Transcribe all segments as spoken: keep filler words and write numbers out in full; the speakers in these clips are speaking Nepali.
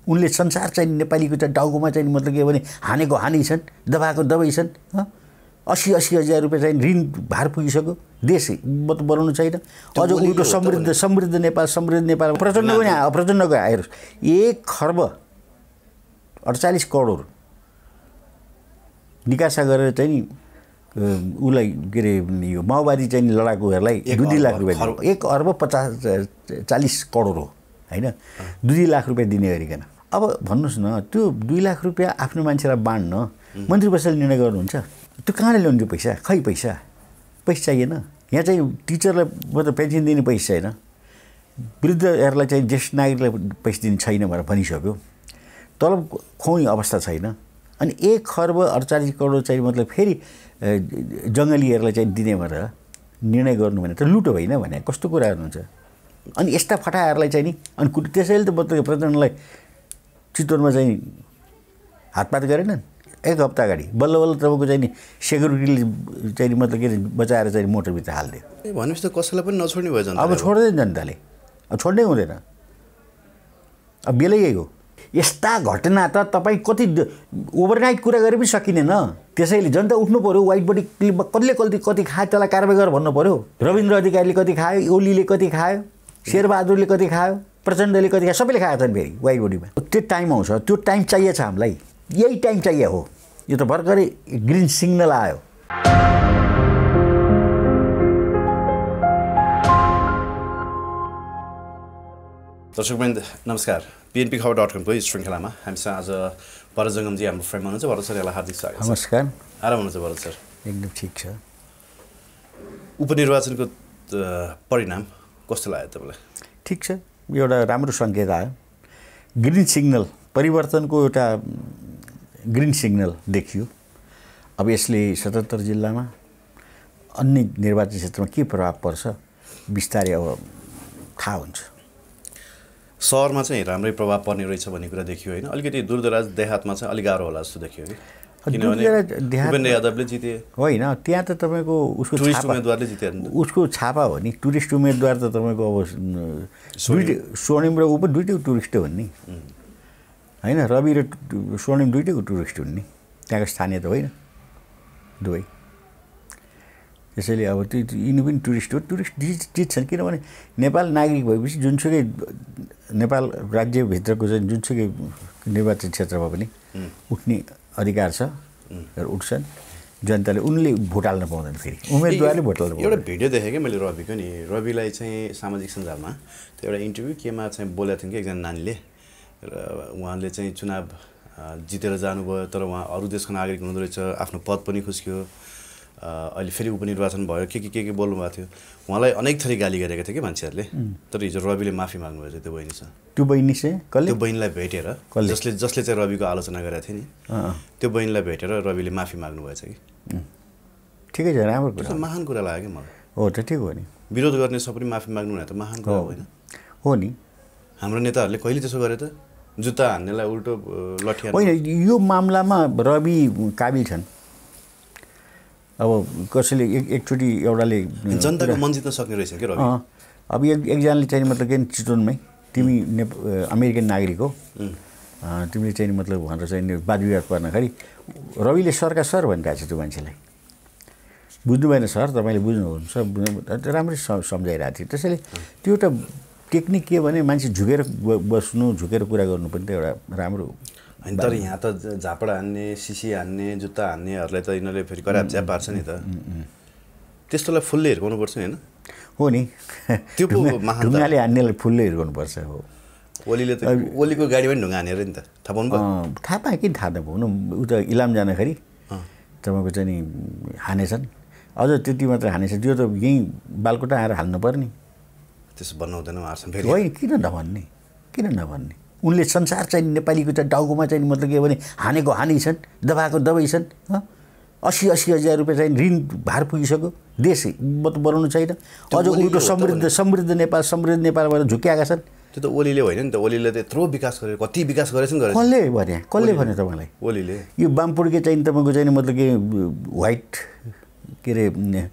उनले संसार चाहिँ नेपालीको चाहिँ टाउकोमा चाहिँ मतलब के भने हानेको हानि छन्, दबाएको दबाई छन्। अस्सी अस्सी हजार रुपियाँ चाहिँ ऋण भार पुगिसक्यो, देश मतलब बनाउनु छैन। अझ उल्टो समृद्ध समृद्ध नेपाल समृद्ध नेपाल प्रचण्डको नि प्रचण्डको आएर एक खर्ब अडचालिस करोड निकासा गरेर चाहिँ नि उसलाई के अरे यो माओवादी चाहिँ लडाकुहरूलाई दुई दुई लाख रुपियाँ एक अर्ब पचास चालिस करोड हो होइन, दुई दुई लाख रुपियाँ दिने गरिकन। अब भन्नुहोस् न, त्यो दुई लाख रुपियाँ आफ्नो मान्छेलाई बाँड्न मन्त्री परिषदले निर्णय गर्नुहुन्छ, त्यो कहाँले ल्याउनु त्यो पैसा? खै पैसा पैसा चाहिएन। यहाँ चाहिँ टिचरलाई मतलब पेन्सन दिने पैसा छैन, वृद्धहरूलाई चाहिँ ज्येष्ठ नागरिकलाई पैसा दिने छैन भनेर भनिसक्यो, तलब खुवाउने अवस्था छैन। अनि एक खर्ब अडचालिस करोड चाहिँ मतलब फेरि जङ्गलीहरूलाई चाहिँ दिने भनेर निर्णय गर्नु भने त लुटो होइन भने कस्तो कुरा गर्नुहुन्छ? अनि यस्ता फटाहरूलाई चाहिँ नि अनि त्यसैले त मतलब प्रचण्डलाई चितवनमा चाहिँ हातपात गरेनन् एक हप्ता अगाडि, बल्ल बल्ल तपाईँको चाहिँ नि सेक्युरिटीले चाहिँ मतलब के बचाएर चाहिँ मोटरभित्र हालिदियो। भनेपछि त कसैलाई पनि नछोड्ने भयो जनता। अब छोड्दैन जनताले, अब छोड्नै हुँदैन। अब बेलै यही हो। यस्ता घटना त तपाईँ कति ओभरनाइट कुरा गरे पनि सकिँदैन। त्यसैले जनता उठ्नु पऱ्यो। वाइट बडी क्लिपमा कसले कति कति खायो त्यसलाई कारवाही गरेर भन्नु पऱ्यो। रविन्द्र अधिकारीले कति खायो, ओलीले कति खायो, शेरबहादुरले कति खायो, प्रचण्डले कति खायो, सबैले खाएको छन् फेरि वाइट बडीमा। त्यो टाइम आउँछ, त्यो टाइम चाहिएछ हामीलाई, यही टाइम चाहिए हो। यो त भर्खरै ग्रिन सिग्नल आयो। दर्शकवृन्द नमस्कार, पीएनपी खबर डट कमको श्रृङ्खलामा हामीसँग आज भरत जङ्गमजी हाम्रो फ्रेममा हुनुहुन्छ। भरत सर, यहाँलाई हार्दिक स्वागत। नमस्कार। आराम हुनुहुन्छ भरत सर? एकदम ठिक छ। उपनिर्वाचनको परिणाम कस्तो लाग्यो तपाईँलाई? ठिक छ, एउटा राम्रो सङ्केत आयो। ग्रिन सिग्नल, परिवर्तनको एउटा ग्रिन सिग्नल देखियो। अब यसले सतहत्तर जिल्लामा अन्य निर्वाचन क्षेत्रमा के प्रभाव पर्छ बिस्तारै अब थाहा हुन्छ। सहरमा चाहिँ राम्रै प्रभाव पर्ने रहेछ भन्ने कुरा देखियो होइन? अलिकति दूरदराज देहातमा चाहिँ अलिक गाह्रो होला जस्तो देखियो कि, किनभने भूपेन्द्र यादवले जिते होइन, त्यहाँ त तपाईँको उसको टुरिस्ट उम्मेदवारले जिते, उसको छापा हो नि। टुरिस्ट उम्मेदवार त तपाईँको अब दुइटै स्वर्णिम र ऊ पनि दुइटै टुरिस्ट हुन् नि होइन? रवि र स्वर्णिम दुइटैको टुरिस्ट हुन् नि, त्यहाँको स्थानीय त होइन दुवै। त्यसैले अब त्यो यिनी पनि टुरिस्ट हो, टुरिस्ट जित्छन्। किनभने नेपाल नागरिक भएपछि जुनसुकै नेपाल राज्यभित्रको चाहिँ जुनसुकै निर्वाचन क्षेत्रमा पनि उठ्ने अधिकार छ र उठ्छन्। जनताले उनले भोट हाल्न पाउँदैन, फेरि उम्मेदवारले भोट हाल्नु। एउटा भिडियो देखेँ कि मैले रविको नि, रविलाई चाहिँ सामाजिक सञ्जालमा त्यो एउटा इन्टरभ्यू केमा चाहिँ बोलेको थिएँ कि एकजना नानीले, र उहाँले चाहिँ चुनाव जितेर जानुभयो, तर उहाँ अरू देशको नागरिक हुनुहुँदो रहेछ, आफ्नो पद पनि खुस्क्यो, अहिले फेरि उपनिर्वाचन भयो, के के के के बोल्नु भएको थियो। उहाँलाई अनेक थरी गाली गरेका थिए कि मान्छेहरूले, तर हिजो रविले माफी माग्नुभएछ त्यो बहिनीसँग। त्यो बहिनी चाहिँ कसले? त्यो बहिनीलाई भेटेर, जसले जसले चाहिँ रविको आलोचना गरेका थिए नि, त्यो बहिनीलाई भेटेर रविले माफी माग्नुभएछ कि। ठिकै छ, राम्रो कुरा, महान कुरा लाग्यो कि मलाई। हो त, ठिक हो नि। विरोध गर्ने सबैले माफी माग्नु भने त महान कुरा होइन हो नि? हाम्रो नेताहरूले कहिले त्यसो गरे त? जुत्ता हान्नेलाई उल्टो लठिया होइन। यो मामलामा रवि काबिल छन्। अब कसैले एक एकचोटि एउटाले जनताको मन जित्न सक्ने रहेछ कि रवि। अब एक एकजनाले चाहिँ मतलब के चितवनमै तिमी ने अमेरिकन नागरिक हो, तिमीले चाहिँ मतलब भनेर चाहिँ वाद विवाद पर्दाखेरि रविले सरका सर भनिरहेको छ त्यो मान्छेलाई। बुझ्नु भएन सर, तपाईँले बुझ्नुहुन्छ, राम्रै सम्झाइरहेको थियो। त्यसैले त्यो एउटा टेक्निक के भने मान्छे झुकेर बस्नु, झुकेर कुरा गर्नु पनि त एउटा राम्रो होइन। तर यहाँ त झापडा हान्ने, सिसी हान्ने, जुत्ता हान्नेहरूलाई त यिनीहरूले फेरि कराप च्याप पार्छ नि त। त्यस्तोलाई फुल्ले हिर्काउनुपर्छ होइन? हो नि, त्यो ढुङ्गाले हान्नेलाई फुल्ले हिर्काउनुपर्छ। हो, ओलीले त ओलीको गाडी पनि ढुङ्गा हानेर नि त, थाहा पाउनु भयो? थाहा पाएँ, किन थाहा नपाउनु। ऊ त इलाम जाँदाखेरि तपाईँको चाहिँ नि हानेछन्, अझ त्यति मात्र हानेछ। त्यो त यहीँ बालकोटा आएर हाल्नु पर्ने। त्यसो भन्नु हुँदैन, मार्छन् फेरि। होइन, किन नभन्ने, किन नभन्ने? उनले संसार चाहिँ नेपालीको चाहिँ टाउकोमा चाहिँ मतलब के भने हानेको हानि छन्, दबाएको दबाई छन्। अस्सी अस्सी हजार रुपियाँ चाहिँ ऋण भार पुगिसक्यो, देश मतलब बनाउनु छैन। अझ उल्टो समृद्ध समृद्ध नेपाल समृद्ध नेपाल भनेर झुक्याएका छन्। त्यो त ओलीले होइन नि त? ओलीले त यत्रो विकास गरे, कति विकास गरेछन् गरेछ। कसले भने कसले भने तपाईँलाई? ओलीले। यो वामपुड्के चाहिँ तपाईँको चाहिँ मतलब के व्हाइट के अरे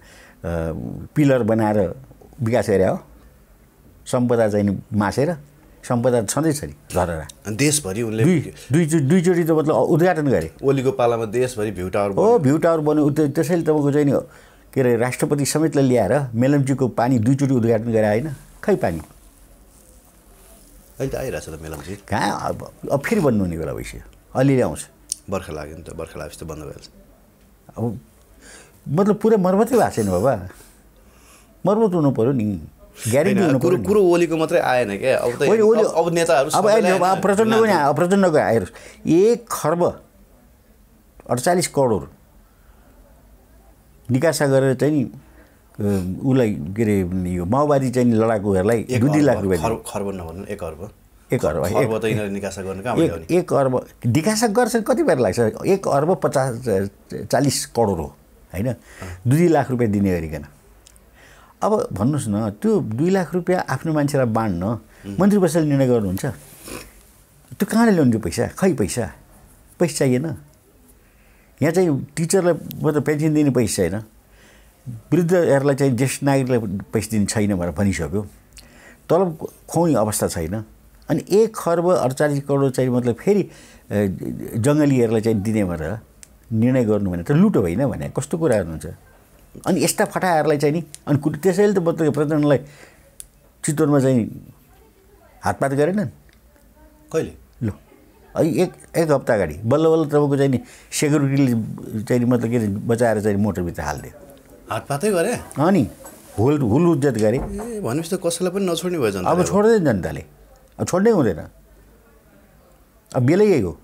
पिलर बनाएर विकास गरे हो, सम्पदा चाहिँ मासेर सम्पदा छँदैछ नि झररा देशभरि उनले दुई दुईचोटि त मतलब उद्घाटन गरे ओलीको पालामा देशभरि भ्यू टावर हो भ्यू टावर बन्यो त्यसैले तपाईँको चाहिँ नि के अरे राष्ट्रपति समेतलाई ल्याएर मेलम्चीको पानी दुईचोटि उद्घाटन गरे होइन खै पानी अहिले त आइरहेछ त मेलम्ची कहाँ अब अब फेरि बन्नु हुने बेला भइसक्यो अलिअलि आउँछ बर्खा लाग्यो नि त बर्खा लागेपछि त बन्द भइहाल्छ अब मतलब पुरै मर्मतै भएको छैन बाबा मर्मत हुनु पऱ्यो नि ग्यारेन्टी हुनु कुरो कुरो ओलीको मात्रै आएन क्या अब त अब नेताहरू अब प्रचण्डको नि प्रचण्डको आएर एक खर्ब अडचालिस करोड निकासा गरेर चाहिँ नि उसलाई के अरे यो माओवादी चाहिँ लडाकुहरूलाई दुई दुई लाख रुपियाँ खर्ब नभन्नु एक अर्ब एक अर्ब खर्ब त यिनीहरूले निकासा गर्नु कहाँ एक एक अर्ब निकासा गर्छ कति बेर लाग्छ एक अर्ब पचास चालिस करोड हो होइन दुई दुई लाख रुपियाँ दिने गरिकन अब भन्नुहोस् न त्यो दुई लाख रुपियाँ आफ्नो मान्छेलाई बाँड्न मन्त्री परिषदले निर्णय गर्नुहुन्छ त्यो कहाँले ल्याउनु त्यो पैसा खै पैसा पैसा चाहिएन यहाँ चाहिँ टिचरलाई मतलब पेन्सन दिने पैसा छैन वृद्धहरूलाई चाहिँ ज्येष्ठ नागरिकलाई पैसा दिने छैन भनेर भनिसक्यो तलब खुवाउने अवस्था छैन अनि एक खर्ब अडचालिस करोड चाहिँ मतलब फेरि जङ्गलीहरूलाई चाहिँ दिने भनेर निर्णय गर्नु भने त लुटो होइन भने कस्तो कुरा गर्नुहुन्छ अनि यस्ता फटाहरूलाई चाहिँ नि अनि त्यसैले त मतलब प्रचण्डलाई चितवनमा चाहिँ हातपात गरेनन् कहिले ल एक एक हप्ता अगाडि बल्ल बल्ल तपाईँको चाहिँ नि सेक्युरिटीले चाहिँ मतलब के बचाएर चाहिँ मोटरभित्र हालिदियो हातपातै गरे अनि हुल हुल उज्जत गरे ए भनेपछि त कसैलाई पनि नछोड्ने भयो जनता अब छोड्दैन जनताले अब छोड्नै हुँदैन अब बेलै यही हो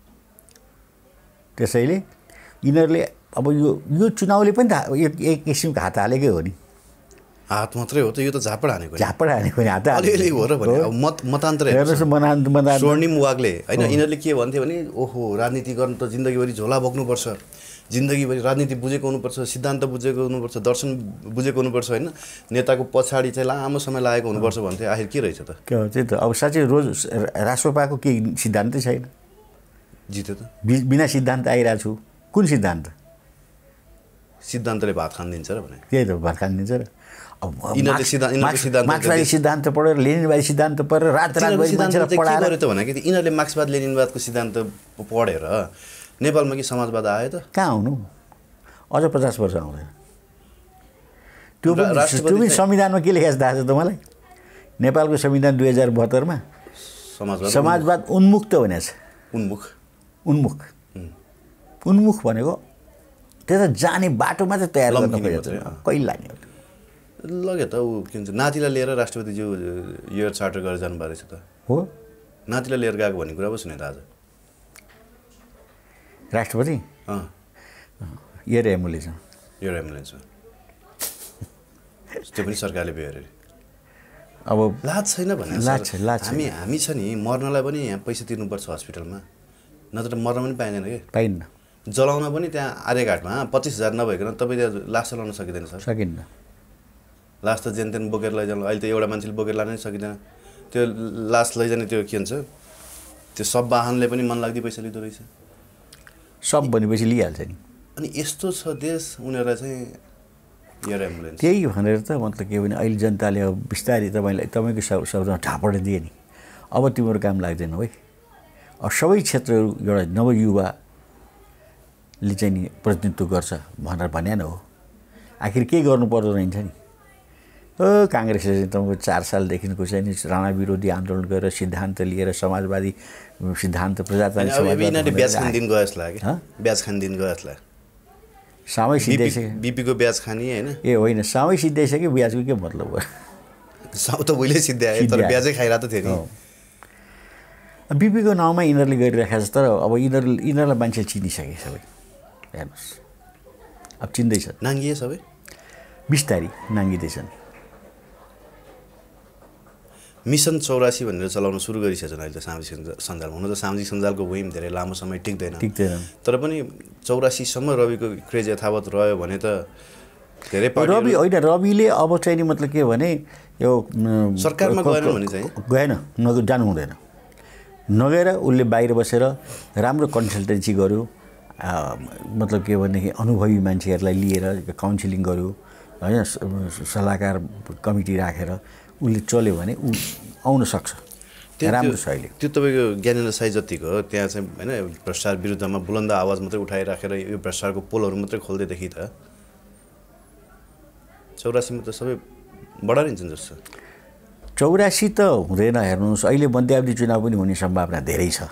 त्यसैले यिनीहरूले अब यो यो चुनावले पनि त एक एक किसिमको हात हालेकै हो नि हात मात्रै हो त यो त झापड हानेको झापड हानेको नि हात अलिअलि हो र भने अब मत मतान्तर स्वर्णिम वागले होइन यिनीहरूले के भन्थ्यो भने ओहो राजनीति गर्नु त जिन्दगीभरि झोला बोक्नुपर्छ जिन्दगीभरि राजनीति बुझेको हुनुपर्छ सिद्धान्त बुझेको हुनुपर्छ दर्शन बुझेको हुनुपर्छ होइन नेताको पछाडि चाहिँ लामो समय लागेको हुनुपर्छ भन्थे आखिर के रहेछ त के हो त्यही त अब साँच्चै रोज रासोपाको केही सिद्धान्तै छैन जित्यो त बिना सिद्धान्त आइरहेको छु कुन सिद्धान्त सिद्धान्तले भात खानिदिन्छ र भने त्यही त भात खानिदिन्छ र अब यिनीहरूले सिद्धान्त मार्क्सवादी सिद्धान्त पढेर लेनिनवादी सिद्धान्त पढेर रात रात मान्छेलाई पढाएर त भने कि यिनीहरूले मार्क्सवाद लेनिनवादको सिद्धान्त पढेर नेपालमा कि समाजवाद आयो त कहाँ आउनु अझ पचास वर्ष आउँदैन त्यो त्यो पनि संविधानमा के लेखेको थाहा छ तपाईँलाई नेपालको संविधान दुई हजार बहत्तरमा समाजवाद समाजवाद उन्मुख त भनेको छ उन्मुख उन्मुख उन्मुख भनेको त्यता जाने बाटो मात्रै तयार गर्न कहिले लाग्ने लग्यो त ऊ के भन्छ नातिलाई लिएर राष्ट्रपतिज्यू यो चार्टर गरेर जानुभएको रहेछ त हो नातिलाई लिएर गएको भन्ने कुरा पो सुने त आज राष्ट्रपति अँ एयर एम्बुलेन्समा एयर एम्बुलेन्समा त्यो पनि सरकारले बेहोर अब लाज छैन भने लाज छ लाज हामी हामी छ नि मर्नलाई पनि यहाँ पैसा तिर्नुपर्छ हस्पिटलमा नत्र मर्न पनि पाइँदैन कि पाइन्न जलाउन पनि त्यहाँ आर्यघाटमा पच्चिस हजार नभइकन तपाईँ त्यहाँ लास चलाउन सकिँदैन सर सकिन्न लास त जेन तेन बोकेर लैजानु अहिले त एउटा मान्छेले बोकेर लानै सकिँदैन त्यो लास लैजाने त्यो के भन्छ त्यो सब वाहनले पनि मनलाग्दी पैसा लिँदो रहेछ सब भनेपछि लिइहाल्छ नि अनि यस्तो छ देश उनीहरूलाई चाहिँ एयर एम्बुलेन्स त्यही भनेर त मतलब के भने अहिले जनताले अब बिस्तारै तपाईँलाई तपाईँको शब्दमा ढापड दिए नि अब तिम्रो काम लाग्दैन है अब सबै क्षेत्रहरू एउटा नवयुवाले चाहिँ नि प्रतिनिधित्व गर्छ भनेर भने न हो आखिर के गर्नु पर्दो रहेछ नि ओ काङ्ग्रेसले चाहिँ तपाईँको चार सालदेखिको चाहिँ नि राणा विरोधी आन्दोलन गरेर सिद्धान्त लिएर समाजवादी सिद्धान्त प्रजातान्त्रिक समाजवादी ब्याज खान दिन गयो जस्तो लाग्यो ब्याज खान दिन गयो जस्तो लाग्यो सामै सिद्धाइसक्यो बिपीको ब्याज खाने होइन ए होइन सामै सिद्धाइसक्यो ब्याजको के मतलब हो साउ त उहिले सिद्ध्यायो तर ब्याजै खाइरहेको थियो नि बिपीको नाउँमा यिनीहरूले गरिराखेको छ तर अब यिनीहरू यिनीहरूलाई मान्छे चिनिसके सबै हेर्नुहोस् अब चिन्दैछ नाङ्गिए सबै बिस्तारी नाङ्गिँदैछन् मिसन चौरासी भनेर चलाउन सुरु गरिसकेछन् अहिले त सामाजिक सञ्जाल हुन त सामाजिक सञ्जालको वेम धेरै लामो समय टिक्दैन टिक्दैन तर पनि चौरासीसम्म रविको क्रेज यथावत रह्यो भने त धेरै रवि होइन रविले अब चाहिँ नि मतलब के भने यो सरकारमा गएन भने चाहिँ गएन न जानु हुँदैन नगएर उसले बाहिर बसेर राम्रो कन्सल्टेन्सी गर्यो मतलब के भनेदेखि अनुभवी मान्छेहरूलाई लिएर काउन्सिलिङ गर्यो होइन सल्लाहकार कमिटी राखेर उसले चल्यो भने ऊ आउन सक्छ राम्रो छ अहिले। त्यो तपाईँको ज्ञानेन्द्र साई जतिको त्यहाँ चाहिँ होइन भ्रष्टाचार विरुद्धमा बुलन्द आवाज मात्रै उठाइराखेर यो भ्रष्टाचारको पोलहरू मात्रै खोल्दै देखि त चौरासीमा त सबै बढाइन्छन् जस्तो। चौरासी त हुँदैन, हेर्नुहोस् अहिले मध्यावधि चुनाव पनि हुने सम्भावना धेरै छ।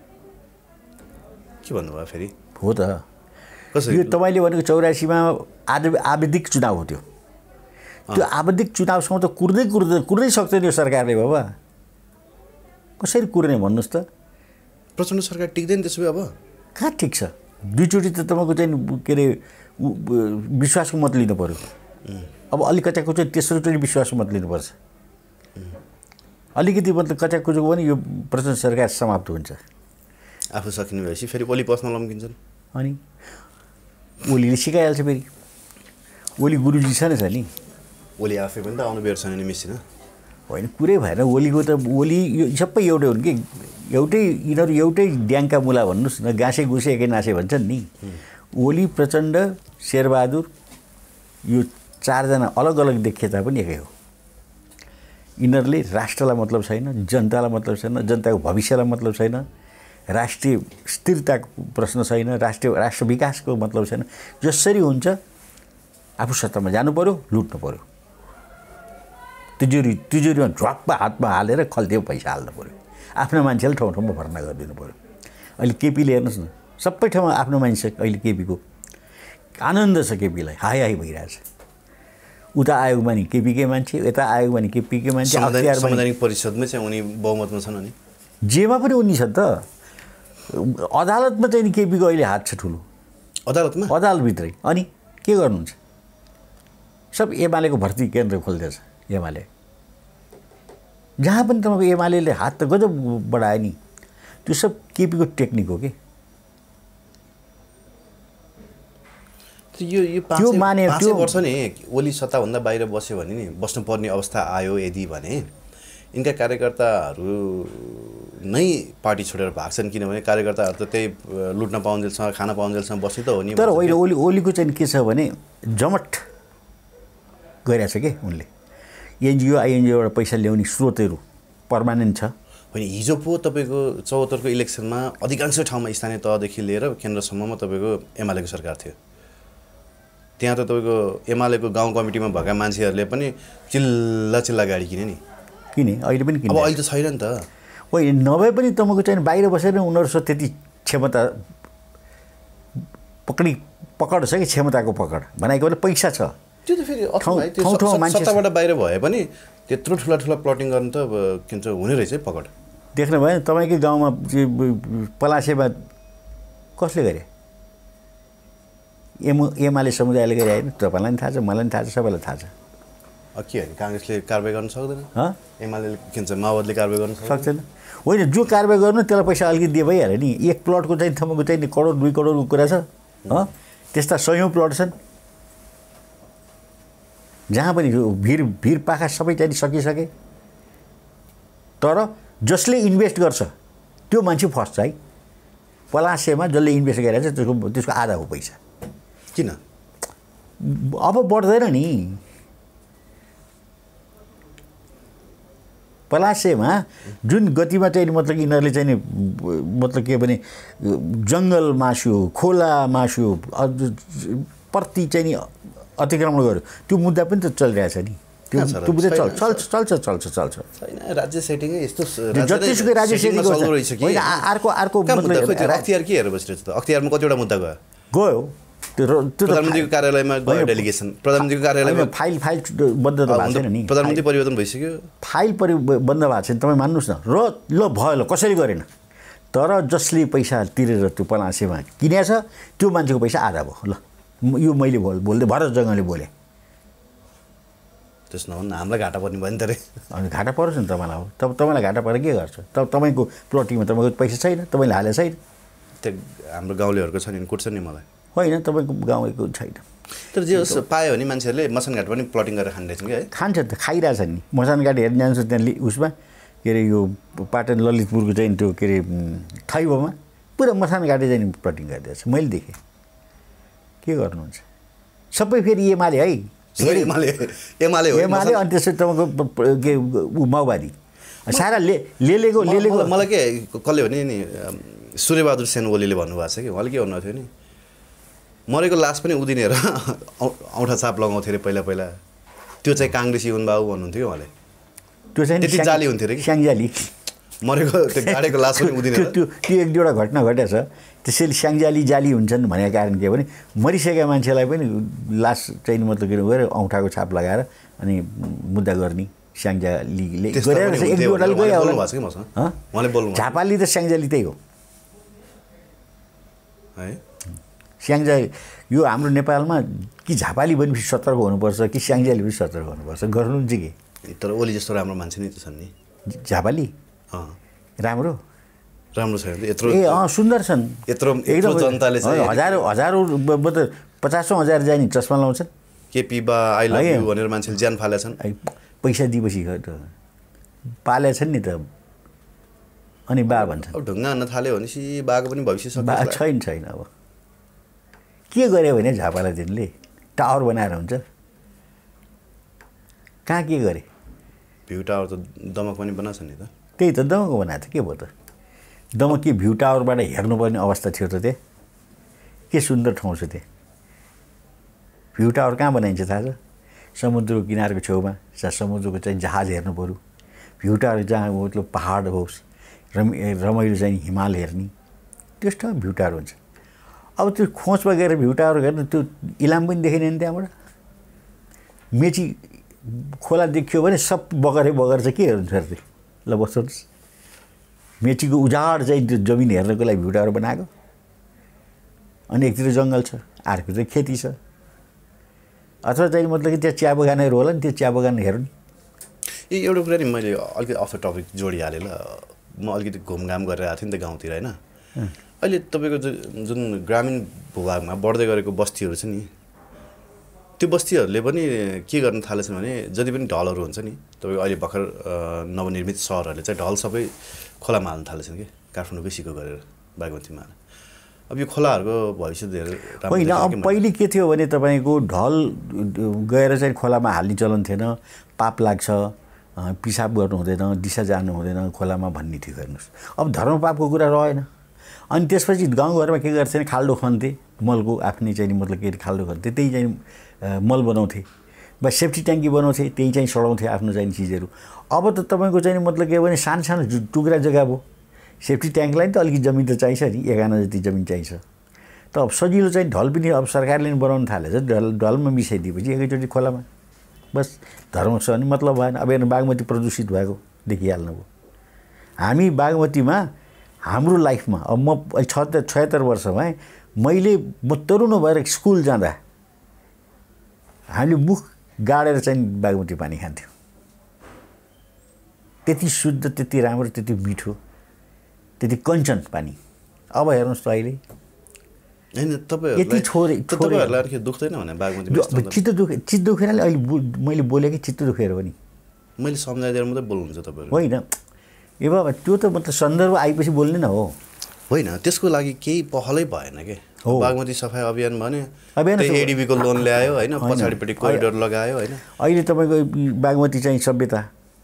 के भन्नुभयो फेरि? हो त, यो तपाईँले भनेको चौरासीमा आद आवधिक चुनाव हो। त्यो त्यो आवधिक चुनावसँग त कुर्दै कुर्दै कुर्दै सक्दैन यो सरकारले। बाबा कसरी कुर्ने भन्नुहोस् त? प्रचण्ड सरकार टिक्दैन त्यसो भए? अब कहाँ ठिक छ? दुईचोटि त तपाईँको चाहिँ के अरे विश्वासको मत लिनु पऱ्यो। अब अलिक कचाको चाहिँ तेस्रोचोटि विश्वासको मत लिनुपर्छ। अलिकति मतलब कचाकुचुको पनि यो प्रचण्ड सरकार समाप्त हुन्छ। आफू सकिने भएपछि फेरि ओली पस्न लम्किन्छन्। अनि ओलीले सिकाइहाल्छ फेरि। ओली गुरुजी छ नि छ नि। ओली आफै पनि त आउनु बेर छैन नि मिसिन। होइन, कुरै भएन। ओलीको त ओली यो सबै एउटै हुन् कि एउटै यिनीहरू एउटै ड्याङका मुला भन्नुहोस् न, गाँसे गुसे एकै नासे भन्छन् नि। ओली, प्रचण्ड, शेरबहादुर यो चारजना अलग अलग देखिए तापनि एकै हो। यिनीहरूले राष्ट्रलाई मतलब छैन, जनतालाई मतलब छैन, जनताको भविष्यलाई मतलब छैन, राष्ट्रिय स्थिरताको प्रश्न छैन, राष्ट्रिय राष्ट्र विकासको मतलब छैन। जसरी हुन्छ आफू सत्तामा जानु पऱ्यो, लुट्नु पऱ्यो, तिजोरी तिजोरीमा झ्वाप्प हातमा हालेर खल्तीमा पैसा हाल्नु पऱ्यो, आफ्नो मान्छेले ठाउँ ठाउँमा भर्ना गरिदिनु पऱ्यो। अहिले केपीले हेर्नुहोस् न, सबै ठाउँमा आफ्नो मान्छे अहिले केपीको आनन्द छ। केपीलाई हाई हाई भइरहेछ। उता आयोगमा नि केपीकै मान्छे, यता आयोगमा नि केपीकै मान्छे। संवैधानिक परिषदमै चाहिँ उनी बहुमतमा छन्। अनि जेमा पनि उनी छ त। अदालतमा चाहिँ नि केपीको अहिले हात छ ठुलो। अदालतमा? अदालतभित्रै। अनि के गर्नुहुन्छ? सब एमालेको भर्ती केन्द्र खोल्दैछ एमाले। जहाँ पनि तपाईँको एमाले हात त गजब बढायो नि। त्यो सब केपीको टेक्निक हो कि। यो यो पाँच माने पाँच वर्ष नि ओली सत्ताभन्दा बाहिर बस्यो भने नि बस्नुपर्ने अवस्था आयो यदि भने यिनका कार्यकर्ताहरू नै पार्टी छोडेर भाग्छन्। किनभने कार्यकर्ताहरू त त्यही लुट्न पाउन्जेलसँग खाना पाउन्जेलसँग बस्ने त हो नि। तर होइन, ओली ओलीको चाहिँ के छ भने जमट गरिरहेछ कि उनले। एनजिओ आइएनजिओबाट पैसा ल्याउने स्रोतहरू पर्मानेन्ट छ। होइन, हिजो पो तपाईँको चौहत्तरको इलेक्सनमा अधिकांश ठाउँमा स्थानीय तहदेखि लिएर केन्द्रसम्ममा तपाईँको एमालेको सरकार थियो। त्यहाँ त तपाईँको एमालेको गाउँ कमिटीमा भएका मान्छेहरूले पनि चिल्ला चिल्ला गाडी किने नि। किने? अहिले पनि किने। अब अहिले त छैन नि त। होइन, नभए पनि तपाईँको चाहिँ बाहिर बसेर उनीहरूसँग त्यति क्षमता पकडी पकड छ कि क्षमताको पकड भनेको भने पैसा छ। त्यो त फेरि सत्ताबाट बाहिर भए पनि त्यत्रो ठुला ठुला प्लटिङ गर्नु त अब के भन्छ हुने रहेछ है पकड। देख्नु भयो तपाईँकै गाउँमा पलासेमा कसले गरे? एम एमाले समुदायले गरे होइन? तपाईँलाई पनि थाहा छ, मलाई पनि थाहा छ, सबैलाई थाहा छ। के होइन, काङ्ग्रेसले कारवाही गर्न सक्दैन? एमाले के भन्छ माओवादीले कारवाही गर्न सक्दैन? होइन, जो कारवाही गर्नु त्यसलाई पैसा अलिकति दिए भइहाल्यो नि। एक प्लटको चाहिँ तपाईँको चाहिँ करोड दुई करोडको कुरा छ। त्यस्ता सयौँ प्लट छन् जहाँ पनि भिर भिर पाखा सबै चाहिँ सकिसके। तर जसले इन्भेस्ट गर्छ त्यो मान्छे फस्छ है। पलासेमा जसले इन्भेस्ट गरेर चाहिँ त्यसको त्यसको आधा हो पैसा। किन? अब बढ्दैन नि। पलासेमा जुन गतिमा चाहिँ मतलब यिनीहरूले चाहिँ नि मतलब के भने जङ्गल मास्यो, खोला मास्यो, प्रति चाहिँ नि अतिक्रमण गर्यो, त्यो मुद्दा पनि त चलिरहेछ नि। त्यो त्यो मुद्दा चल्छ चल्छ चल्छ चल्छ चल्छ छैन। राज्य सेटिङै यस्तो जतिसुकै राज्य सेटिङ होइन। अर्को अर्को मतलब अख्तियार के हेरेर बसिरहेछ त? अख्तियारमा कतिवटा मुद्दा गयो गयो त्यो प्रधानमन्त्रीको कार्यालयमा गयो डेलिगेसन। प्रधानमन्त्रीको कार्यालयमा फाइल फाइल बन्द त भएको छैन नि। प्रधानमन्त्री परिवर्तन भइसक्यो, फाइल परि बन्द भएको छैन। तपाईँ मान्नुहोस् न। र ल भयो ल कसरी गरेन, तर जसले पैसा तिरेर त्यो पलासेमा किनेछ त्यो मान्छेको पैसा आधा भयो। ल यो मैले बोल बोल्दै भरत जङ्गमले बोले। त्यस नभन्दा हामीलाई घाटा पर्ने भयो नि त रे। अनि घाटा परोस् नि तपाईँलाई। अब तब तपाईँलाई घाटा परेर के गर्छ? तब तपाईँको प्लटिङमा तपाईँको पैसा छैन, तपाईँले हालेको छैन। त्यो हाम्रो गाउँलेहरूको छ नि कुट्छ नि मलाई। होइन, तपाईँको गाउँको छैन। तर जे होस् पायो भने मान्छेहरूले मसानघाट पनि प्लटिङ गरेर खाँदैछन् कि है? खान्छ त, खाइरहेछ नि। मसानघाट हेर्न जान्छ त्यहाँ उसमा के अरे यो पाटन ललितपुरको चाहिँ त्यो के अरे थैबोमा पुरा मसानघाटे चाहिँ प्लटिङ गरिदिएछ। मैले देखेँ। के गर्नुहुन्छ? सबै फेरि एमाले है। एमाले एमाले एमाले अनि त्यसपछि तपाईँको के ऊ माओवादी सारा ले लेलेको लेलेको मलाई के कसले भने नि सूर्यबहादुर सेन ओलीले भन्नुभएको छ कि उहाँले के भन्नुभएको थियो नि मरेको लास पनि उदिनेर औँठा छाप लगाउँथ्यो अरे पहिला पहिला त्यो चाहिँ काङ्ग्रेसी हुन् बाबु भन्नुहुन्थ्यो उहाँले त्यो चाहिँ त्यति जाली हुन्थ्यो अरे कि स्याङ्जाली मरेको त्यो गाडेको लास पनि उदिनेर त्यो त्यो एक दुईवटा घटना घटेको छ त्यसैले स्याङ्जाली जाली हुन्छन् भनेको कारण के भने मरिसकेका मान्छेलाई पनि लास चाहिँ मतलब के गएर औँठाको छाप लगाएर अनि मुद्दा गर्ने स्याङ्जालीले गरेर एक दुईवटाले गयो उहाँले बोल्नु झापाली त स्याङ्जाली त्यही हो है स्याङ्जा यो हाम्रो नेपालमा कि झापाली पनि सतर्क हुनुपर्छ कि स्याङ्जाली पनि सतर्क हुनुपर्छ गर्नु चाहिँ के तर ओली जस्तो राम्रो मान्छे नै त छन् नि झापाली अँ राम्रो राम्रो छ यत्रो ए अँ सुन्दर छन् यत्रो एकदम जनताले चाहिँ हजारौँ हजारौँ पचासौँ हजार जाने नि चस्मा लाउँछन् केपी बा आई लभ यु भनेर मान्छेले ज्यान फालेका छन् पैसा दिएपछि त पालेका छन् नि त अनि बा भन्छ अब ढुङ्गा हान्न थाल्यो भनेपछि बाको पनि भविष्य बा छैन छैन अब के गर्यो भने झापालाई तिनले टावर बनाएर हुन्छ कहाँ के गरे भ्यू टावर त दमक पनि बनाएको छ नि त त्यही त दमक बनाएको थियो के भयो त दमक के भ्यू टावरबाट हेर्नुपर्ने अवस्था थियो त त्यहाँ के सुन्दर ठाउँ छ त्यहाँ भ्यू टावर कहाँ बनाइन्छ थाहा छ समुद्रको किनारको छेउमा जहाँ समुद्रको चाहिँ जहाज हेर्नु पऱ्यो भ्यू टावर जहाँ मतलब पहाड होस् रम रमाइलो चाहिँ हिमाल हेर्ने त्यस ठाउँमा भ्यू टावर हुन्छ अब त्यो खोजमा गएर भ्यू टावर हेर्नु त्यो इलाम पनि देखिने नि त्यहाँबाट मेची खोला देखियो भने सब बगरै बगर चाहिँ के हेर्नु फेरि ल बस्नुहोस् मेचीको उजाड चाहिँ त्यो जमिन हेर्नको लागि भ्यू टावर बनाएको अनि एकतिर जङ्गल छ अर्को चाहिँ खेती छ अथवा चाहिँ मतलब कि त्यहाँ चिया बगानहरू होला नि त्यो चिया बगान हेर्नु ए एउटा कुरा नि मैले अलिकति अफ द टपिक जोडिहालेँ ल म अलिकति घुमघाम गरेर आएको थिएँ नि त गाउँतिर होइन अहिले तपाईँको जुन ग्रामीण भूभागमा बढ्दै गरेको बस्तीहरू छ नि त्यो बस्तीहरूले पनि के गर्न थालेछन् भने जति पनि ढलहरू हुन्छ नि तपाईँको अहिले भर्खर नवनिर्मित सहरहरूले चाहिँ ढल सबै खोलामा हाल्न थालेछन् कि काठमाडौँकै सिको गरेर बागमतीमा अब यो खोलाहरूको भविष्य धेरै होइन अब पहिले के थियो भने तपाईँको ढल गएर चाहिँ खोलामा हाल्ने चलन थिएन पाप लाग्छ पिसाब गर्नु हुँदैन दिशा जानु हुँदैन खोलामा भन्ने थियो हेर्नुहोस् अब धर्मपापको कुरा रहेन अनि त्यसपछि गाउँघरमा के गर्थे भने खाल्डो खन्थे मलको आफ्नै चाहिँ मतलब के खाल्डो खन्थे त्यही चाहिँ मल बनाउँथे वा सेफ्टी ट्याङ्की बनाउँथे त्यही चाहिँ सडाउँथे आफ्नो चाहिने चिजहरू अब त तपाईँको चाहिँ मतलब के भने सानो सानो टुक्रा जग्गा भयो सेफ्टी ट्याङ्कलाई त अलिकति जमिन त चाहिन्छ नि एघाना जति जमिन चाहिन्छ त अब सजिलो चाहिँ ढल पनि अब सरकारले पनि बनाउनु थालेछ ढल ढलमा मिसाइदिएपछि एकैचोटि खोलामा बस धर्म छ अनि मतलब भएन अब हेर्नु बागमती प्रदूषित भएको देखिहाल्नुभयो हामी बागमतीमा हाम्रो लाइफमा अब म छत्तर छयत्तर वर्षमा मैले म तरुण भएर स्कुल जाँदा हामीले मुख गाडेर चाहिँ बागमती पानी खान्थ्यौँ त्यति शुद्ध त्यति राम्रो त्यति मिठो त्यति कञ्चन पानी अब हेर्नुहोस् त अहिले होइन तपाईँहरू छोरे तपाईँहरूलाई दुख्दैन भने बागमती चित्त दुखे चित्त दुखेर अहिले मैले बोलेँ कि चित्त दुखेर हो नि मैले सम्झाइदिएर मात्रै बोल्नुहुन्छ तपाईँहरू होइन ए बाबा त्यो त मतलब सन्दर्भ आएपछि बोल्ने न हो होइन त्यसको लागि केही पहलै भएन के बागमती सफाई अभियान भने अभियान एडिबीको लोन ल्यायो होइन पछाडिपट्टि कोरिडोर लगायो होइन अहिले तपाईँको बागमती चाहिँ सभ्यता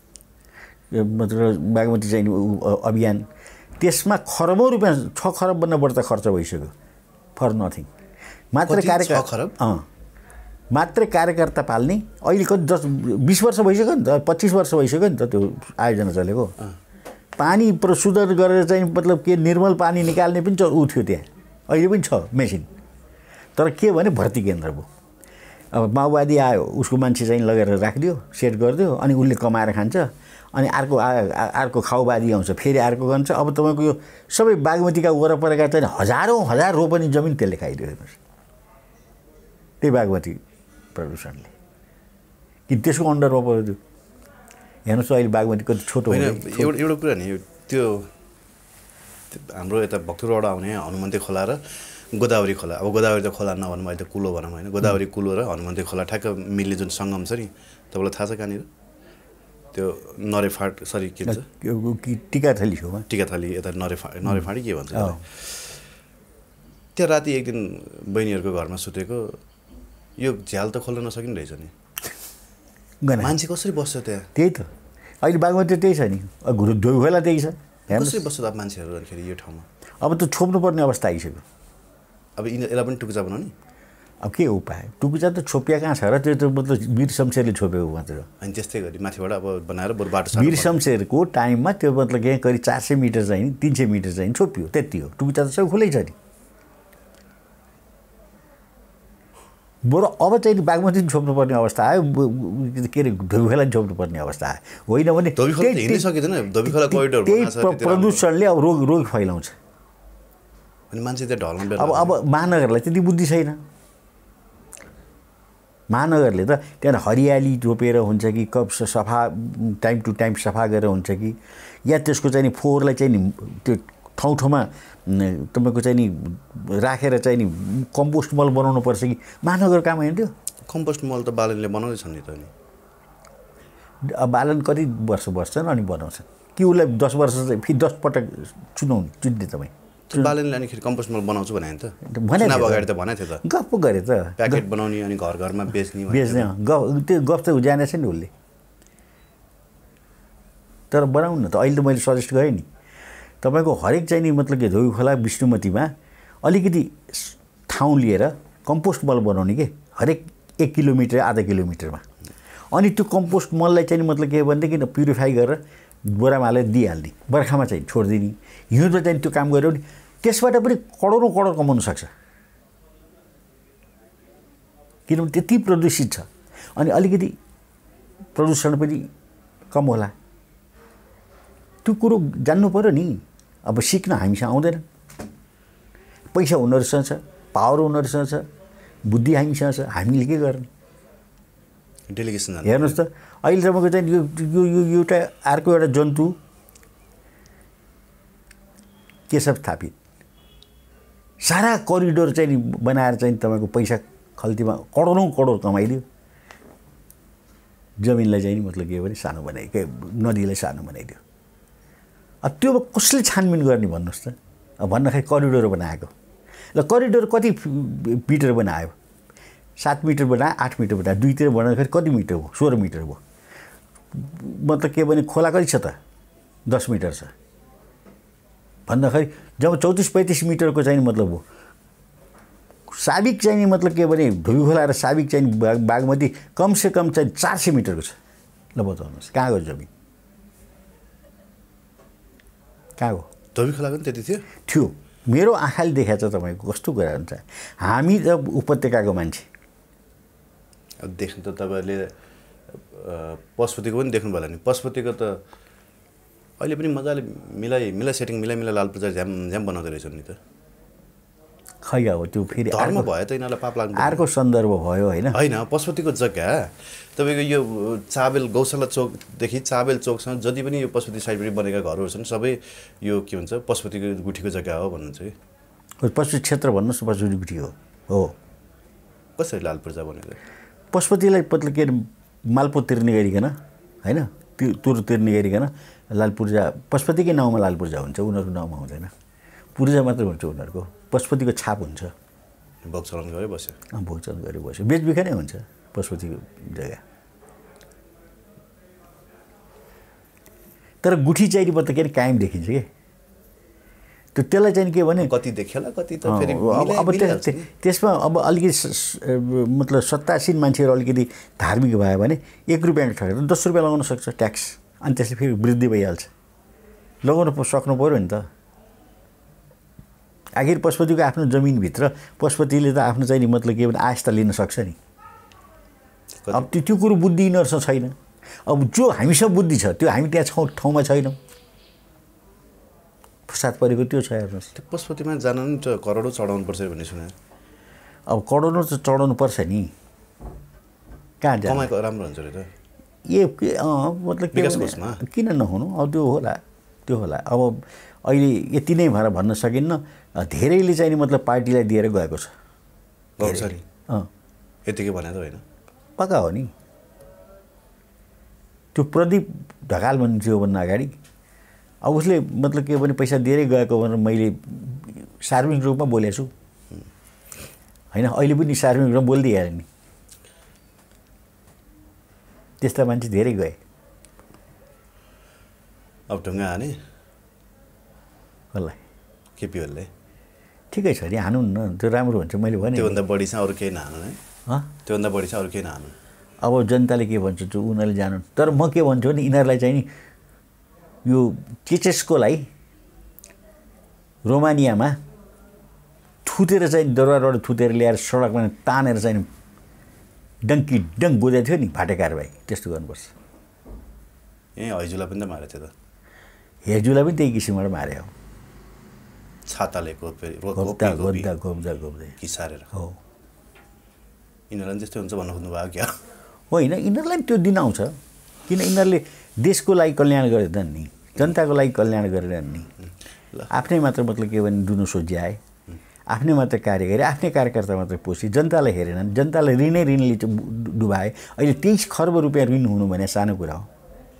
मतलब बागमती चाहिँ अभियान त्यसमा खरबौँ रुपियाँ छ खरबभन्दा बढ्ता खर्च भइसक्यो फर नथिङ मात्र कार्यकर्ता खरब अँ मात्र कार्यकर्ता पाल्ने अहिले कति दस बिस वर्ष भइसक्यो नि त पच्चिस वर्ष भइसक्यो नि त त्यो आयोजना चलेको पानी प्रशुद्ध गरेर चाहिँ मतलब के निर्मल पानी निकाल्ने पनि ऊ थियो त्यहाँ अहिले पनि छ मेसिन तर के भने भर्ती केन्द्र भयो अब माओवादी आयो उसको मान्छे चाहिँ लगेर राखिदियो सेट गरिदियो अनि उसले कमाएर खान्छ अनि अर्को अर्को खाउवादी आउँछ फेरि अर्को गर्छ अब तपाईँको यो सबै बागमतीका वरपरका चाहिँ हजारौँ हजार रोपनी जमिन त्यसले खाइदियो हेर्नुहोस् त्यही बागमती प्रदूषणले कि त्यसको अन्डरमा पऱ्यो त्यो हेर्नुहोस् अहिले बागमती कति छोटो होइन एउटा एउटा कुरा नि त्यो हाम्रो यता भक्तपुरबाट आउने हनुमन्ते खोला र गोदावरी खोला अब गोदावरी त खोला नभनौँ अहिले त कुलो भनौँ होइन गोदावरी कुलो र हनुमन्ते खोला ठ्याक्क मिल्ने जुन सङ्गम छ नि तपाईँलाई थाहा छ कहाँनिर त्यो नरेफाट सरी के भन्छ टिकाथली छेउमा टिकाथली यता नरेफा नरेफाँडी के भन्छ त्यहाँ राति एक दिन बहिनीहरूको घरमा सुतेको यो झ्याल त खोल्न नसकिने रहेछ नि मान्छे कसरी बस्छ त्यहाँ त्यही त अहिले बागमती त्यही छ नि, धोबीखोला त्यही छ। कसरी बस्छ त मान्छेहरू अनिखेरि यो ठाउँमा? अब त छोप्नुपर्ने अवस्था आइसक्यो। अब यसलाई पनि टुकुचा बनाउने? अब के उपाय? टुकुचा त छोपिया कहाँ छ र? त्यो त मतलब वीर शमशेरले छोपेको मात्र। अनि त्यस्तै गरी माथिबाट अब बनाएर बरु बाटो वीर शमशेरको टाइममा त्यो मतलब यहाँ करिब चार सय मिटर चाहिँ तिन सय मिटर चाहिँ छोपियो, त्यति हो। टुकुचा त सब खुलै छ नि। बरु अब चाहिँ बागमती छोप्नुपर्ने अवस्था आयो, के अरे धोबीखोला छोप्नुपर्ने अवस्था आयो। होइन भने त्यही प्रदूषणले अब रोग रोग फैलाउँछ। अनि मान्छे त्यहाँ ढल्न अब अब महानगरलाई त्यति बुद्धि छैन। महानगरले त त्यहाँ हरियाली रोपेर हुन्छ कि कप सफा टाइम टु टाइम सफा गरेर हुन्छ कि या त्यसको चाहिँ नि फोहोरलाई चाहिँ नि त्यो ठाउँ ठाउँमा तपाईँको चाहिँ नि राखेर चाहिँ नि कम्पोस्ट मल बनाउनु पर्छ कि महानगर काम होइन त्यो? कम्पोस्ट मल त बालनले बनाउँदैछन् नि त। नि अब बालन कति वर्ष बस्छन् अनि बनाउँछन् कि उसलाई दस वर्ष चाहिँ फेरि दस पटक चुनाउने चुन्ने तपाईँ? बालनले अनिखेरि कम्पोस्ट मल बनाउँछु भने त भने अगाडि त भनेको थियो त। गफ गरे त, प्याकेट बनाउने अनि घर घरमा बेच्ने बेच्ने गफ त्यो गफ त जानेछ नि उसले। तर बनाउनु न त। अहिले त मैले सजेस्ट गरेँ नि तपाईँको हरेक चाहिँ नि मतलब के धोबीखोला विष्णुमतीमा अलिकति ठाउँ लिएर कम्पोस्ट मल बनाउने के हरेक एक किलोमिटर आधा किलोमिटरमा। अनि त्यो कम्पोस्ट मललाई चाहिँ मतलब के भनेदेखि प्युरिफाई गरेर बोरामा हालेर दिइहाल्ने, बर्खामा चाहिँ छोडिदिने। हिउँदो चाहिँ त्यो काम गऱ्यो भने त्यसबाट पनि करोडौँ करोड कमाउन सक्छ, किनभने त्यति प्रदूषित छ। अनि अलिकति प्रदूषण पनि कम होला। त्यो कुरो जान्नु पऱ्यो नि। अब सिक्न हामीसँग आउँदैन। पैसा उनीहरूसँग छ, पावर उनीहरूसँग छ, बुद्धि हामीसँग छ, हामीले के गर्ने? डेलिगेसन हेर्नुहोस् त अहिलेसम्मको चाहिँ यो यो यो एउटा अर्को एउटा जन्तु केशव थापित सारा करिडोर चाहिँ बनाएर चाहिँ तपाईँको पैसा खल्तीमा करोडौँ करोड कमाइदियो। जमिनलाई चाहिँ मतलब के भने सानो बनाइदियो, के नदीलाई सानो बनाइदियो। अब त्यो कसले छानबिन गर्ने भन्नुहोस् त? अब भन्दाखेरि करिडोर बनाएको ल करिडोर कति मिटर बनायो? सात मिटर बनायो, आठ मिटर बनायो, दुईतिर बनाउँदाखेरि कति मिटर हो? सोह्र मिटर हो। मतलब के भने खोला कति छ त? दस मिटर छ भन्दाखेरि जब चौतिस पैँतिस मिटरको चाहिँ मतलब हो। साबिक चाहिँ मतलब के भने धोबीखोला र साबिक चाहिँ बागमती कमसेकम चाहिँ चार सय मिटरको छ। ल बताउनुहोस् कहाँ गयो जमिन? कहाँ हो? धोबीखोला पनि त्यति थियो थियो। मेरो आँखाले देखाएको छ तपाईँको। कस्तो कुरा हुन्छ? हामी त उपत्यकाको मान्छे। अब देख्नु त तपाईँहरूले पशुपतिको पनि देख्नु होला नि। पशुपतिको त अहिले पनि मजाले मिलाइ मिलाइ सेटिङ मिलाइ मिलाइ लाल पूजा झ्याम झ्याम बनाउँदै रहेछन् नि त। खै अब त्यो फेरि धर्म भयो त यिनीहरूलाई पाप लाग्नु अर्को सन्दर्भ भयो होइन? होइन पशुपतिको जग्गा तपाईँको यो चाबेल गौशाला चोकदेखि चाबेल चोकसम्म जति पनि यो पशुपति साइडपट्टि बनेका घरहरू छन् सबै यो के भन्छ पशुपतिको गुठीको जग्गा हो भन्नुहुन्छ कि? पशुपति क्षेत्र भन्नुहोस्, पशुपति गुठी हो। हो कसरी लाल पूजा बनेको? पशुपतिलाई मतलब के मालपो तिर्ने गरिकन होइन, त्यो तुर तिर्ने गरिकन लाल पूजा पशुपतिकै नाउँमा लाल पूजा हुन्छ, उनीहरूको नाउँमा हुँदैन। पूजा मात्रै हुन्छ उनीहरूको। पशुपतिको छाप हुन्छ। भोग चलन गरे बस्यो। अँ भोग चलन गरे बस्यो। बेचबिखनै हुन्छ पशुपतिको जग्गा। तर गुठी चाहिँ मतलब के अरे कायम देखिन्छ कि त्यो त्यसलाई चाहिँ के भने कति देखेला कति त फेरि अब त्यसमा अब अलिकति मतलब सत्तासीन मान्छेहरू अलिकति धार्मिक भयो भने एक रुपियाँ ठगेर दस रुपियाँ लगाउन सक्छ ट्याक्स। अनि त्यसले फेरि वृद्धि भइहाल्छ। लगाउन सक्नु पऱ्यो नि त। आखिर पशुपतिको आफ्नो जमिनभित्र पशुपतिले त आफ्नो चाहिँ मतलब के भने आस्था लिन सक्छ नि। अब त्यो त्यो कुरो बुद्धि यिनीहरूसँग छैन। अब जो हामीसँग बुद्धि छ त्यो हामी त्यहाँ ठाउँमा छैनौँ। साथ परेको त्यो छ। हेर्नुहोस् त्यो पशुपतिमा जान नि त करोडौँ चढाउनु पर्छ भन्ने सुने। अब करोडौँ त चढाउनु पर्छ नि। कहाँ जान्छ? कमाइको राम्रो हुन्छ अरे त। ए अँ मतलब के किन नहुनु? अब त्यो होला त्यो होला। अब अहिले यति नै भएर भन्न सकिन्न। धेरैले चाहिँ नि मतलब पार्टीलाई दिएर गएको छ। सरी अँ यतिकै भने त होइन, पक्का हो नि। त्यो प्रदीप ढकाल भन्ने त्योभन्दा अगाडि अब उसले मतलब के भने पैसा दिएरै गएको भनेर मैले सार्वजनिक रूपमा बोलेको छु होइन। अहिले पनि सार्वजनिक रूपमा बोलिदिइहालेँ नि। त्यस्ता मान्छे धेरै गए। अब ढुङ्गा हाने कसलाई केपी ओलीले ठिकै छ नि हानु न त्यो राम्रो हुन्छ मैले भने त्योभन्दा बढी चाहिँ अरू केही नहानु है हँ त्योभन्दा बढी चाहिँ अरू केही नहानु अब जनताले के भन्छ त्यो उनीहरूले जानु तर म के भन्छु भने यिनीहरूलाई चाहिँ नि यो केचेस्कोलाई रोमानियामा थुतेर चाहिँ दरबारबाट थुतेर ल्याएर सडकमा तानेर चाहिँ डङ्की डङ्क गोदेको थियो नि भाटे कारबाही त्यस्तो गर्नुपर्छ ए हैजुला पनि त मारे थियो त हेजुलाई पनि त्यही किसिमबाट मारे हो छाताले गोप्दै गोप्दा गोप्दा गोप्दा गोप्दै किसारेर हो यिनीहरूलाई त्यस्तै हुन्छ भन्नु खोज्नु भयो क्या होइन यिनीहरूलाई त्यो दिन आउँछ किन यिनीहरूले देशको लागि कल्याण गरेनन् नि जनताको लागि कल्याण गरेनन् नि आफ्नै मात्र मतलब के भने दुनो सोझ्याए आफ्नै मात्र कार्य गरे आफ्नै कार्यकर्ता मात्र पोसे जनतालाई हेरेनन् जनतालाई ऋणै ऋणले डुबाए अहिले तेइस खर्ब रुपियाँ ऋण हुनु भने सानो कुरा हो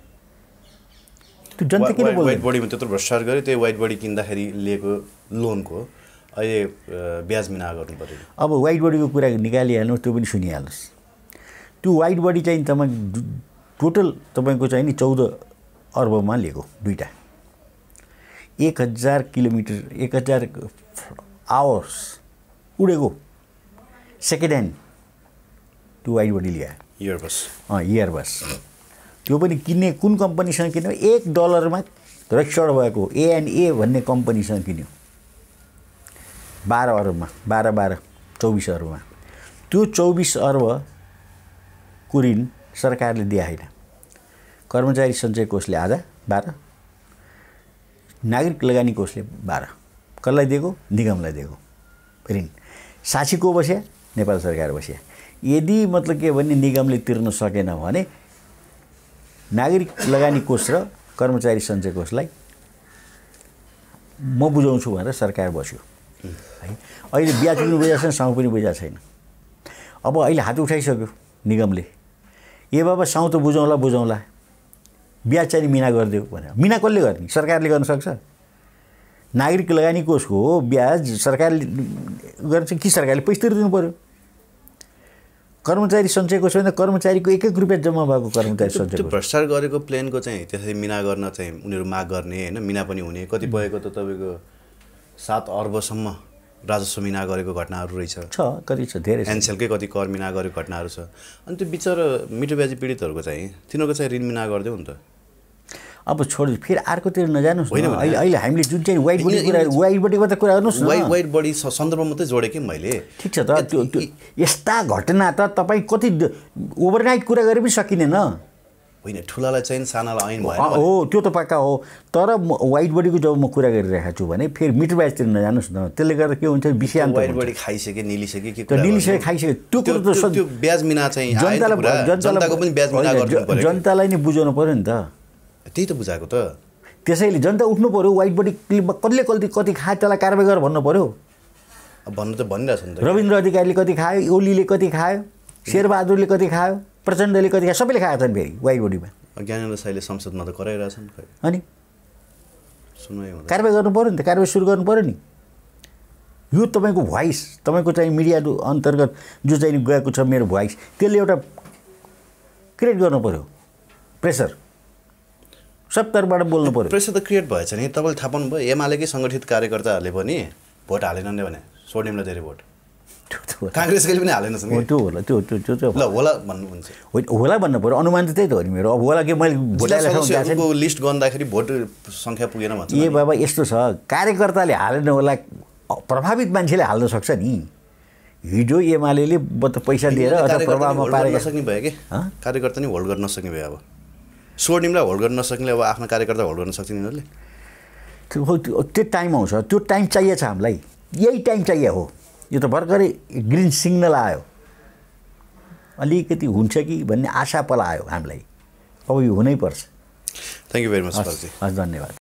त्यो जनता किन बोल्दैन वाइट बडीमा त्यत्रो भ्रष्टाचार गरे त्यही वाइट बडी किन्दाखेरि लिएको लोनको अहिले ब्याज मिना गर्नु पर्यो अब वाइट बडीको कुरा निकालिहाल्नुहोस् त्यो पनि सुनिहाल्नुहोस् त्यो वाइट बडी चाहिँ तपाईँ टोटल तपाईँको चाहिँ नि चौध अर्बमा लिएको दुईवटा एक हजार किलोमिटर एक हजार आवर्स उडेको सेकेन्ड ह्यान्ड त्यो वाइट बडी ल्यायो इयरबस अँ इयरबस त्यो पनि किन्ने कुन कम्पनीसँग किन्यो एक डलरमा रजिस्टर्ड भएको एएनए भन्ने कम्पनीसँग किन्यो बाह्र अर्बमा बाह्र बाह्र चौबिस अर्बमा त्यो चौबिस अर्बको ऋण सरकारले दिएन कर्मचारी सञ्चय कोषले आधा बाह्र नागरिक लगानी कोषले बाह्र कसलाई दिएको निगमलाई दिएको ऋण साक्षी को बस्या नेपाल सरकार बस्या यदि मतलब के भने निगमले तिर्न सकेन भने नागरिक लगानी कोष र कर्मचारी सञ्चय कोषलाई म बुझाउँछु भनेर सरकार बस्यो है अहिले ब्याज पनि बुझाएको छैन साउँ पनि बुझाएको छैन अब अहिले हात उठाइसक्यो निगमले ए बाबा साउँ त बुझाउँला बुझाउँला ब्याज चाहिँ मिना गरिदेऊ भनेर मिना कसले गर्ने सरकारले गर्न सक्छ नागरिक लगानी कोषको ब्याज सरकारले गर्छ कि सरकारले पैसा तिर्दिनु पर्यो कर्मचारी सञ्चय कोष भने कर्मचारीको एक एक रुपियाँ जम्मा भएको कर्मचारी सञ्चय कोष भ्रष्टाचार गरेको प्लेनको चाहिँ त्यसरी मिना गर्न चाहिँ उनीहरू माग गर्ने होइन मिना पनि हुने कतिपयको त तपाईँको सात अर्बसम्म राजस्व मिना गरेको घटनाहरू रहेछ छ कति छ धेरै एनसेलकै कति कर मिना गरेको घटनाहरू छ अनि त्यो बिचरा मिठोब्याजी पीडितहरूको चाहिँ तिनीहरूको चाहिँ ऋण मिना गरिदेऊ नि त अब छोड फेरि अर्कोतिर नजानुहोस् होइन अहिले अहिले हामीले जुन चाहिँ वाइट बडी कुरा वाइट बडीको त कुरा गर्नुहोस् न वाइट वाइट बडी सन्दर्भ मात्रै जोडेँ कि मैले ठिक छ त त्यो त्यो यस्ता घटना त तपाईँ कति ओभरनाइट कुरा गरे पनि सकिँदैन होइन ठुलालाई चाहिँ सानालाई ऐन भएन हो त्यो त पक्का हो तर वाइट बडीको जब म कुरा गरिरहेको छु भने फेरि मिटर ब्याजतिर नजानुहोस् न त्यसले गर्दा के हुन्छ विषयान्त वाइट बडी खाइसके निलिसके के कुरा निलिसके खाइसके त्यो कुरो त त्यो ब्याज मिना चाहिँ जनतालाई जनताको पनि ब्याज मिना गर्नु पर्यो जनतालाई नै बुझाउनु पर्यो नि त त्यही त बुझाएको त त्यसैले जनता उठ्नु पर्यो वाइट बडी कसले कति कति खायो त्यसलाई कारबाही गर भन्नु पर्यो भन्नु त भनिरहेछ नि त रविन्द्र अधिकारीले कति खायो ओलीले कति खायो शेरबहादुरले कति खायो प्रचण्डले कति खायो सबैले खाएको छन् फेरि वाइट बडीमा ज्ञानेन्द्र साईले संसदमा त कराइरहेछन् अनि सुनवाई हुँदैन कारबाही गर्नु पर्यो नि त कारबाही सुरु गर्नु पर्यो नि यो तपाईँको भोइस तपाईँको चाहिँ मिडिया अन्तर्गत जो चाहिँ गएको छ मेरो भोइस त्यसले एउटा क्रिएट गर्नु पर्यो प्रेसर सब तर्फबाट बोल्नु पर्यो प्रेसर त क्रिएट भएछ नि तपाईँले थाहा पाउनु भयो एमालेकै सङ्गठित कार्यकर्ताहरूले पनि भोट हालेनन् भने स्वर्णिमलाई धेरै भोट काङ्ग्रेसले पनि हालेन त्यो होला त्यो त्यो त्यो ल होला भन्नुहुन्छ होइन होला भन्नु पऱ्यो अनुमान त त्यही त हो नि मेरो अब होला के मैले भोट लिस्ट गर्दाखेरि भोट सङ्ख्या पुगेन भन्छ ए बाबा यस्तो छ कार्यकर्ताले हालेन होला प्रभावित मान्छेले हाल्न सक्छ नि हिजो एमाले पैसा दिएर अथवा प्रभावमा पारेर नसक्ने भयो कि कार्यकर्ता नि होल्ड गर्न नसक्ने भयो अब स्वर्णिमलाई होल्ड गर्न नसक्ने अब आफ्नो कार्यकर्ता होल्ड गर्न सक्छ यिनीहरूले त्यो टाइम आउँछ त्यो टाइम चाहिएको छ हामीलाई यही टाइम चाहियो हो यो त भर्खरै ग्रिन सिग्नल आयो अलिकति हुन्छ कि भन्ने आशा पलायो हामीलाई अब यो हुनैपर्छ थ्याङ्क यू भेरी मच हस् धन्यवाद